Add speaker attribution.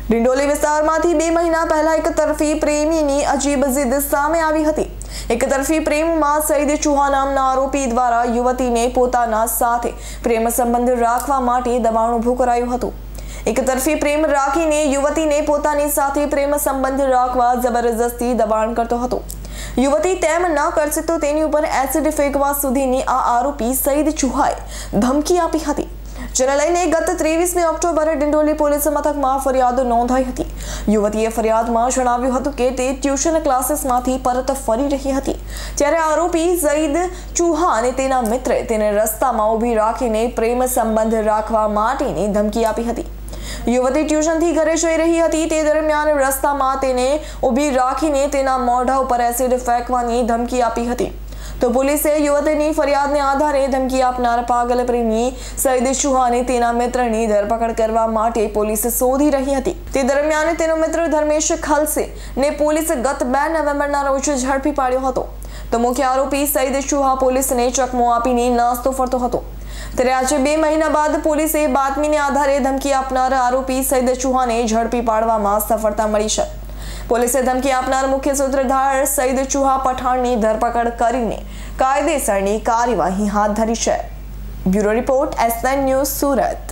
Speaker 1: ડિંડોલી વિસ્તારમાંથી 2 મહિના પહેલા એક તરફી પ્રેમીની અજીબ જીદ સામે આવી હતી। એક તરફી પ્રેમમાં સઈદ ચુહા નામના આરોપી દ્વારા યુવતીને પોતાના સાથે પ્રેમ સંબંધ રાખવા માટે દબાણ ઊભું કરાયું હતું। એક તરફી પ્રેમ રાખીને યુવતીને પોતાની સાથે પ્રેમ સંબંધ રાખવા જબરજસ્તી દબાણ કરતો હતો। યુવતી તેમ ન કરશે તો તેની ઉપર એસિડ ફેંકવા સુધીની આ આરોપી સઈદ ચુહાએ ધમકી આપી હતી, જેને લઈને ગત 23મી ઓક્ટોબરે ડિંડોલી પોલીસ મથકમાં ફરિયાદ નોંધાઈ હતી। યુવતીએ ફરિયાદમાં જણાવ્યું હતું કે તે ટ્યુશન ક્લાસીસમાંથી પરત ફરી રહી હતી ત્યારે આરોપી સઈદ ચુહા અને તેના મિત્રે તેને રસ્તામાં ઊભી રાખીને પ્રેમ સંબંધ રાખવા માટેની ધમકી આપી હતી। યુવતી ટ્યુશનથી ઘરે જઈ રહી હતી તે દરમિયાન રસ્તામાં તેને ઊભી રાખીને તેના મોઢા ઉપર એસિડ ફેંકવાની ધમકી આપી હતી। તો પોલીસે યુવતીની ફરિયાદને આધારે ધમકી આપનાર પાગલ પ્રેમી સઈદ ચુહા અને તેના મિત્રની ધરપકડ કરવા માટે પોલીસ શોધી રહી હતી। તે દરમિયાન તેનો મિત્ર ધર્મેશ ખલસે ને પોલીસે ગત 2 નવેમ્બરના રોજ ઝડપી પાડ્યો હતો। તો મુખ્ય આરોપી સઈદ ચુહા પોલીસને ચકમો આપીને નાસ્તો ફરતો હતો। ત્યારે આજે 2 મહિના બાદ પોલીસે બાતમીને આધારે ધમકી આપનાર આરોપી સઈદ ચુહાને ઝડપી પાડવામાં સફળતા મળી છે। પોલીસે ધમકી આપનાર મુખ્ય સૂત્રધાર સઈદ ચુહા પઠાણની ધરપકડ કરીને કાયદેસરની કાર્યવાહી હાથ ધરી છે। Bureau report S9 news Surat.